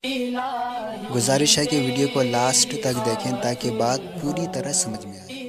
گزارش ہے کہ ویڈیو کو لاسٹ تک دیکھیں تاکہ بات پوری طرح سمجھ میں آئے۔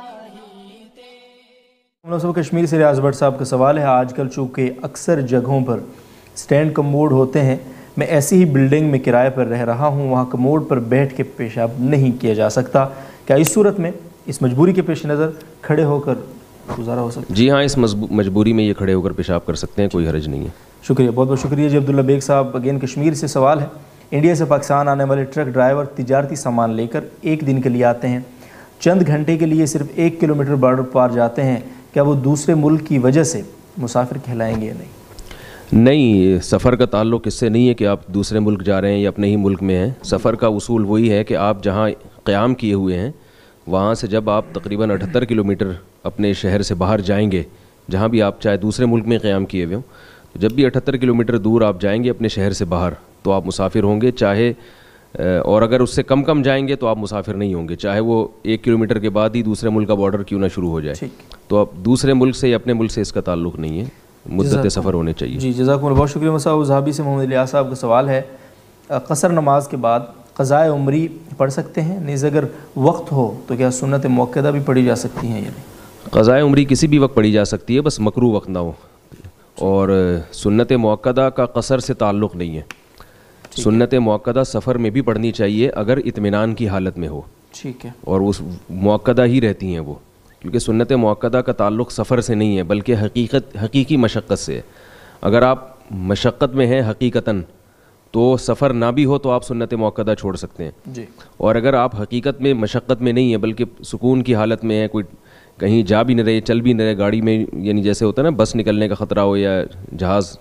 صوبہ کشمیر سے ریاض بٹ صاحب کا سوال ہے، آج کل چونکہ اکثر جگہوں پر سٹینڈ کموڈ ہوتے ہیں، میں ایسی ہی بلڈنگ میں کرائے پر رہ رہا ہوں، وہاں کموڈ پر بیٹھ کے پیشاب نہیں کیا جا سکتا، کیا اس صورت میں اس مجبوری کے پیش نظر کھڑے ہو کر گزارا ہو سکتا ہے؟ جی ہاں، اس مجبوری میں یہ کھڑے ہو کر پیشاب کر سکتے ہیں، کوئی حرج نہیں ہے۔ شکریہ، بہت بہت شکریہ جی۔ عبداللہ بیگ صاحب اگین کشمیر سے سوال ہے، انڈیا سے پاکستان آنے والے ٹرک ڈرائیور تجارتی سامان لے کر ایک دن کے لیے آتے ہیں، چند گھنٹے کے لیے صرف 1 کلومیٹر بارڈر پار جاتے ہیں، کیا وہ دوسرے ملک کی وجہ سے مسافر کہلائیں گے یا نہیں؟ نہیں، سفر کا تعلق اس سے نہیں ہے کہ آپ دوسرے ملک جا رہے ہیں یا اپنے ہی ملک میں ہیں۔ سفر کا اصول وہی ہے کہ آپ جہاں قیام کیے ہوئے ہیں وہاں سے جب آپ تقریباً 78 کلومیٹر اپنے شہر سے باہر جائیں گے، جہاں بھی آپ چاہے دوسرے ملک میں قیام کیے ہوئے ہوں، تو جب بھی 78 کلومیٹر دور آپ جائیں گے اپنے شہر سے باہر تو آپ مسافر ہوں گے، چاہے اور اگر اس سے کم جائیں گے تو آپ مسافر نہیں ہوں گے، چاہے وہ 1 کلومیٹر کے بعد ہی دوسرے ملک کا بارڈر کیوں نہ شروع ہو جائے۔ تو اب دوسرے ملک سے یا اپنے ملک سے اس کا تعلق نہیں ہے، مدت سفر ہونے چاہیے۔ جی جزاکم اللہ، بہت شکریہ۔ مساء وزہابی سے محمد الیاس صاحب کا سوال ہے، قصر نماز کے بعد قضائے عمری پڑھ سکتے ہیں؟ نیز اگر وقت ہو تو کیا سنت موقدہ بھی پڑھی جا سکتی ہیں یا نہیں؟ قضائے عمری کسی بھی وقت پڑھی جا سکتی ہے، بس مکروہ وقت نہ ہو، اور سنت موقدہ کا قصر سے تعلق نہیں ہے۔ سنت موقدہ سفر میں بھی پڑھنی چاہیے اگر اطمینان کی حالت میں ہو، ٹھیک ہے، اور اس موقدہ ہی رہتی ہیں وہ، کیونکہ سنت موقدہ کا تعلق سفر سے نہیں ہے بلکہ حقیقی مشقت سے ہے۔ اگر آپ مشقت میں ہیں حقیقتاً تو سفر نہ بھی ہو تو آپ سنت موقدہ چھوڑ سکتے ہیں جی، اور اگر آپ حقیقت میں مشقت میں نہیں ہیں بلکہ سکون کی حالت میں ہیں، کوئی کہیں جا بھی نہ رہے، چل بھی نہ رہے، گاڑی میں یعنی جیسے ہوتا ہے نا بس نکلنے کا خطرہ ہو یا جہاز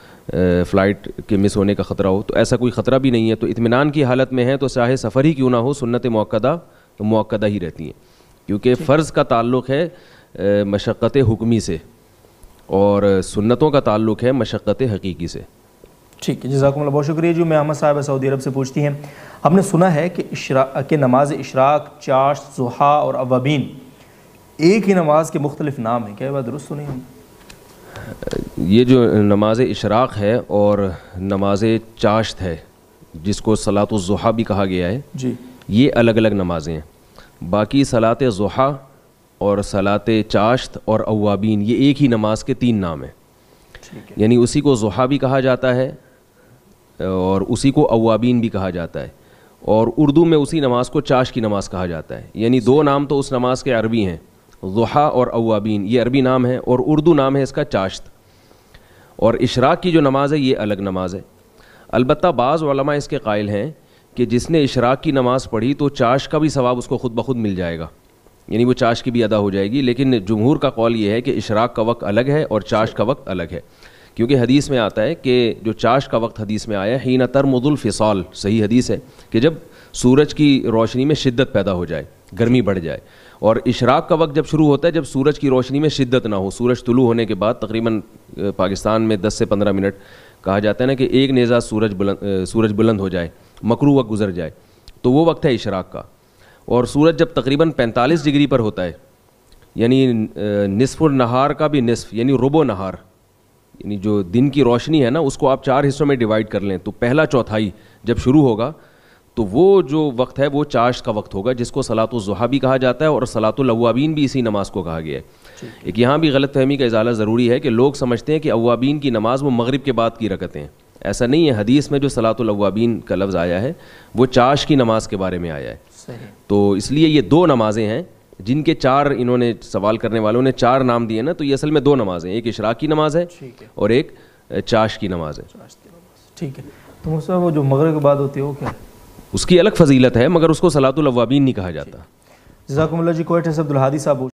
فلائٹ کے مس ہونے کا خطرہ ہو، تو ایسا کوئی خطرہ بھی نہیں ہے، تو اطمینان کی حالت میں ہے تو چاہے سفر ہی کیوں نہ ہو سنت موقدہ ہی رہتی ہیں، کیونکہ فرض کا تعلق ہے مشقت حکمی سے اور سنتوں کا تعلق ہے مشقت حقیقی سے۔ ٹھیک ہے، جزاکم اللہ، بہت شکریہ جی۔ میں احمد صاحب سعودی عرب سے پوچھتی ہیں، ہم نے سنا ہے کہ نماز اشراق، چاشت، ضحیٰ اور اوابین ایک ہی نماز کے مختلف نام ہیں، کیا یہ بات درست سنی ہم؟ یہ جو نماز اشراق ہے اور نماز چاشت ہے جس کو صلاۃ الضحیٰ بھی کہا گیا ہے، جی، یہ الگ الگ نمازیں ہیں۔ باقی صلاۃ ضحیٰ اور صلاۃ چاشت اور اوابین یہ ایک ہی نماز کے 3 نام ہیں، یعنی اسی کو ضحیٰ بھی کہا جاتا ہے اور اسی کو اوابین بھی کہا جاتا ہے، اور اردو میں اسی نماز کو چاشت کی نماز کہا جاتا ہے، یعنی 2 نام تو اس نماز کے عربی ہیں، ضحیٰ اور اوابین یہ عربی نام ہے اور اردو نام ہے اس کا چاشت، اور اشراق کی جو نماز ہے یہ الگ نماز ہے۔ البتہ بعض علماء اس کے قائل ہیں کہ جس نے اشراق کی نماز پڑھی تو چاشت کا بھی ثواب اس کو خود بخود مل جائے گا، یعنی وہ چاشت کی بھی ادا ہو جائے گی، لیکن جمہور کا قول یہ ہے کہ اشراق کا وقت الگ ہے اور چاشت کا وقت الگ ہے، کیونکہ حدیث میں آتا ہے کہ جو چاشت کا وقت حدیث میں آیا ہے حین ترمد الفصال، صحیح حدیث ہے کہ جب سورج کی روشنی میں شدت پیدا ہو جائے، گرمی بڑھ جائے، اور اشراق کا وقت جب شروع ہوتا ہے جب سورج کی روشنی میں شدت نہ ہو، سورج طلوع ہونے کے بعد تقریباً پاکستان میں 10 سے 15 منٹ کہا جاتا ہے نا کہ ایک نیزہ سورج بلند ہو جائے، مکروہ وقت گزر جائے، تو وہ وقت ہے اشراق کا، اور سورج جب تقریباً 45 ڈگری پر ہوتا ہے، یعنی نصف النہار کا بھی نصف یعنی ربع نہار، یعنی جو دن کی روشنی ہے نا اس کو آپ 4 حصوں میں ڈیوائڈ کر لیں تو پہلا چوتھائی جب شروع ہوگا تو وہ جو وقت ہے وہ چاشت کا وقت ہوگا، جس کو صلاۃ الضحیٰ بھی کہا جاتا ہے اور صلاۃ الاوابین بھی اسی نماز کو کہا گیا ہے۔ ایک یہاں بھی غلط فہمی کا ازالہ ضروری ہے کہ لوگ سمجھتے ہیں کہ اوابین کی نماز وہ مغرب کے بعد کی رکعتیں ہیں، ایسا نہیں ہے، حدیث میں جو صلاۃ الاوابین کا لفظ آیا ہے وہ چاشت کی نماز کے بارے میں آیا ہے، تو اس لیے یہ 2 نمازیں ہیں جن کے 4 انہوں نے سوال کرنے والوں نے 4 نام دیے نا، تو یہ اصل میں 2 نمازیں، ایک اشراق کی نماز ہے اور ایک چاشت کی نماز ہے۔ ٹھیک ہے، تو مصطفیٰ وہ جو مغرب کے بعد ہوتی ہے وہ کیا ہے؟ اس کی الگ فضیلت ہے مگر اس کو صلاۃ الاوابین نہیں کہا جاتا۔ جزاکم اللہ جی۔ کوئٹہ سے عبدالہادی صاحب